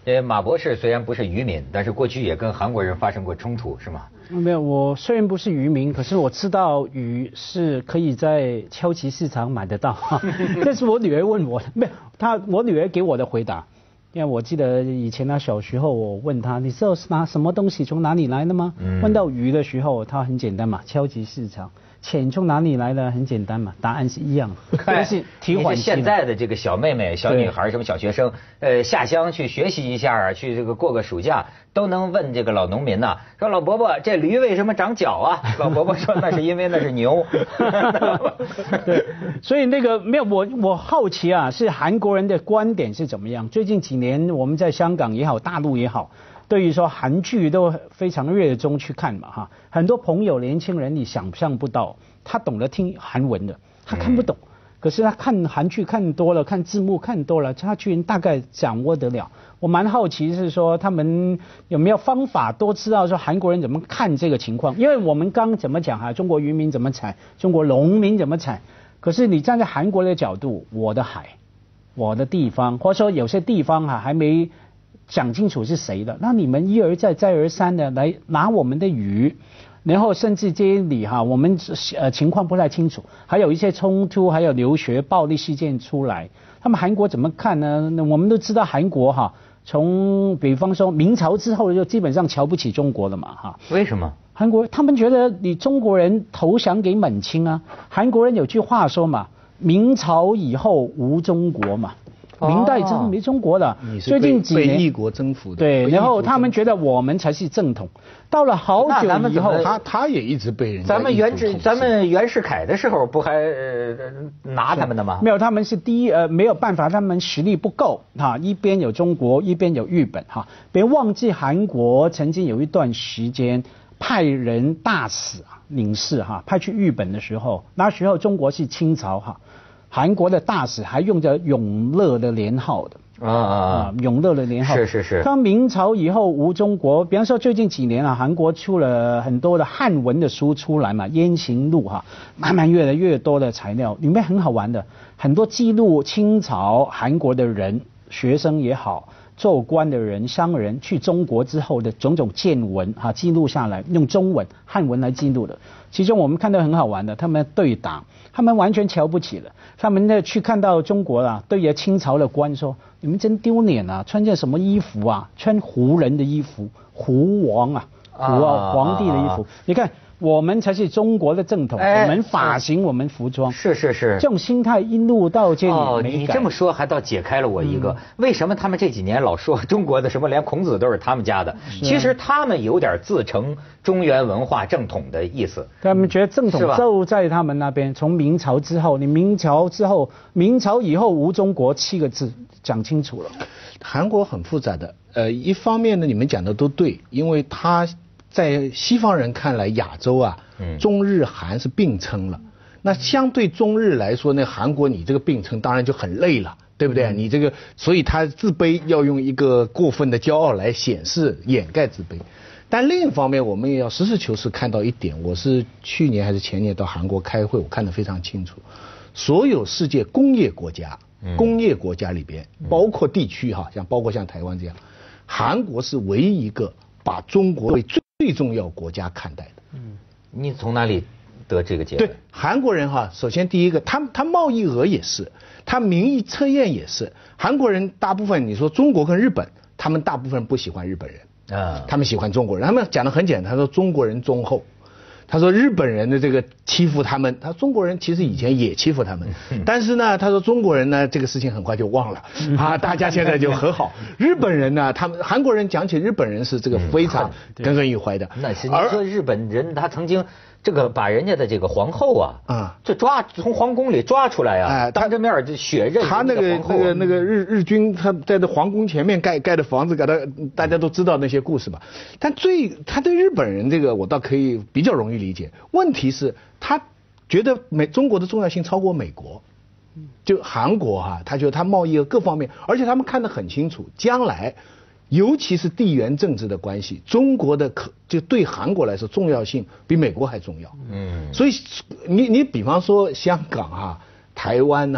马博士虽然不是渔民，但是过去也跟韩国人发生过冲突，是吗？ 没有，我虽然不是渔民，可是我知道鱼是可以在超级市场买得到。这是我女儿问我的，没有，我女儿给我的回答。因为我记得以前她小时候，我问她，你知道什么东西从哪里来的吗？问到鱼的时候，她很简单嘛，超级市场。钱从哪里来的？很简单嘛，答案是一样的。 但是提缓现在的这个小妹妹、小女孩、什么小学生，下乡去学习一下，去这个过个暑假，都能问这个老农民呐，说老伯伯，这驴为什么长角啊？老伯伯说那是因为那是牛。 对，所以那个没有我好奇啊，是韩国人的观点是怎么样？最近几年我们在香港也好，大陆也好。对于说韩剧都非常热衷去看嘛哈，很多朋友年轻人你想象不到，他懂得听韩文的，他看不懂，可是他看韩剧看多了，看字幕看多了，他居然大概掌握得了。我蛮好奇是说他们有没有方法都知道说韩国人怎么看这个情况，因为我们刚怎么讲哈，中国渔民怎么采，中国农民怎么采，可是你站在韩国的角度，我的海，我的地方，或者说有些地方哈还没讲清楚是谁的，那你们一而再再而三的来拿我们的鱼，然后甚至这里哈我们情况不太清楚，还有一些冲突，还有留学暴力事件出来，他们韩国怎么看呢？我们都知道韩国哈，从比方说明朝之后就基本上瞧不起中国了嘛哈。 为什么？ 韩国他们觉得你中国人投降给满清啊，韩国人有句话说嘛，明朝以后无中国嘛。明代真没中国的，最近几年被异国征服的， 对，然后他们觉得我们才是正统。到了好久以后， 他也一直被人家咱们袁世凯的时候不还拿他们的吗？ 没有，他们是没有办法，他们实力不够哈，一边有中国，一边有日本哈。别忘记韩国曾经有一段时间派人大使领事哈派去日本的时候，那时候中国是清朝哈。韩国的大使还用着永乐的年号的永乐的年号是。 当明朝以后无中国，比方说最近几年韩国出了很多的汉文的书出来嘛，《燕行录》哈，慢慢越来越多的材料，里面很好玩的，很多记录清朝韩国的人，学生也好，做官的人、商人去中国之后的种种见闻记录下来，用中文汉文来记录的。其中我们看到很好玩的，他们对打，他们完全瞧不起了。他们呢去看到中国对于清朝的官说：“你们真丢脸啊！穿件什么衣服啊？穿胡人的衣服，胡王皇帝的衣服。你看。”我们才是中国的正统，我们发型，我们服装， 是， 这种心态一路到这里没改。 你这么说还倒解开了我一个，为什么他们这几年老说中国的什么连孔子都是他们家的？其实他们有点自成中原文化正统的意思。 他们觉得正统就在他们那边。从明朝之后，明朝以后无中国7个字讲清楚了。 韩国很复杂的，一方面呢，你们讲的都对，因为他。在西方人看来，亚洲中日韩是并称了。那相对中日来说呢，韩国你这个并称当然就很累了，对不对？你这个，所以他自卑要用一个过分的骄傲来显示掩盖自卑。但另一方面，我们也要实事求是看到一点，我是去年还是前年到韩国开会，我看得非常清楚，所有世界工业国家里边，包括地区包括像台湾这样，韩国是唯一一个把中国为最重要国家看待的。 你从哪里得这个结论？ 对，韩国人首先第一个，他贸易额也是，他民意测验也是。韩国人大部分，你说中国跟日本，他们大部分不喜欢日本人他们喜欢中国人。他们讲得很简单，他说中国人忠厚。他说日本人的这个欺负他们，他中国人其实以前也欺负他们，但是呢，他说中国人呢这个事情很快就忘了大家现在就和好。日本人呢，他们韩国人讲起日本人是这个非常耿耿于怀的。 那是你说日本人他曾经这个把人家的这个皇后就从皇宫里抓出来当着面就血刃。 他那个日军他在这皇宫前面盖的房子，大家都知道那些故事吧。但他对日本人这个我倒可以比较容易理解。问题是他觉得中国的重要性超过美国。就韩国他觉得他贸易各方面，而且他们看得很清楚，将来。尤其是地缘政治的关系，中国的就对韩国来说重要性比美国还重要。所以你比方说香港台湾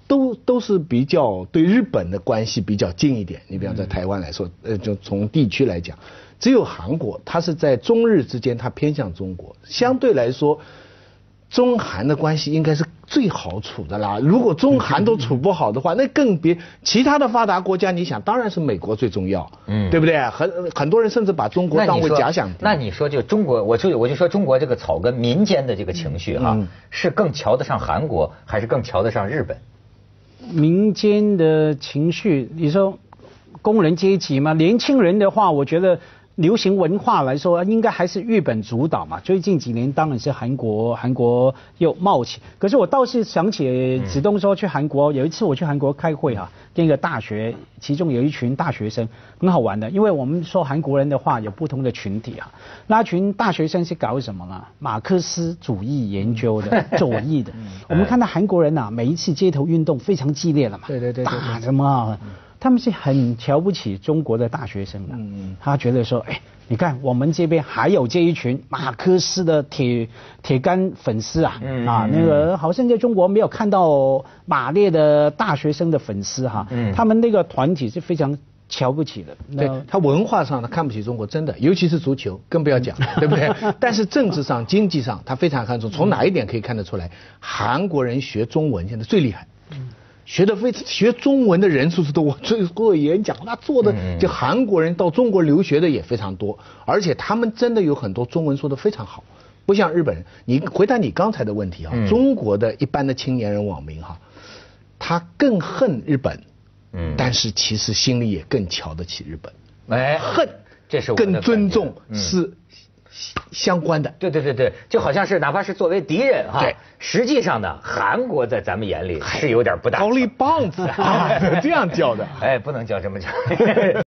都是比较对日本的关系比较近一点。你比方在台湾来说，就从地区来讲，只有韩国，它是在中日之间，它偏向中国，相对来说，中韩的关系应该是最好处的啦。如果中韩都处不好的话，那更别其他的发达国家。你想，当然是美国最重要，对不对？很多人甚至把中国当为假想敌。 那你说就中国，我就说中国这个草根民间的这个情绪哈，是更瞧得上韩国，还是更瞧得上日本？ 民间的情绪，你说工人阶级嘛，年轻人的话，我觉得流行文化来说，应该还是日本主导嘛。最近几年当然是韩国又冒起。可是我倒是想起子东说去韩国，有一次我去韩国开会哈，跟一个大学，其中有一群大学生，很好玩的，因为我们说韩国人的话有不同的群体啊，那群大学生是搞什么呢？马克思主义研究的，左翼的。我们看到韩国人啊，每一次街头运动非常激烈了嘛， 对， 打什么？他们是很瞧不起中国的大学生的，他觉得说，哎，你看我们这边还有这一群马克思的铁杆粉丝啊，那个好像在中国没有看到马列的大学生的粉丝哈，他们那个团体是非常瞧不起的。 对，他文化上他看不起中国，真的，尤其是足球，更不要讲，对不对？但是政治上、经济上，他非常看重。从哪一点可以看得出来？韩国人学中文现在最厉害。学中文的人数是多，做演讲，那做的就韩国人到中国留学的也非常多，而且他们真的有很多中文说的非常好，不像日本人。你回答你刚才的问题啊，中国的一般的青年人网民哈，他更恨日本，但是其实心里也更瞧得起日本，恨这是跟尊重是相关的。 对，就好像是哪怕是作为敌人哈， 对， 实际上呢，韩国在咱们眼里是有点不大。 高丽棒子啊，这样叫的。 哎，不能叫这么叫。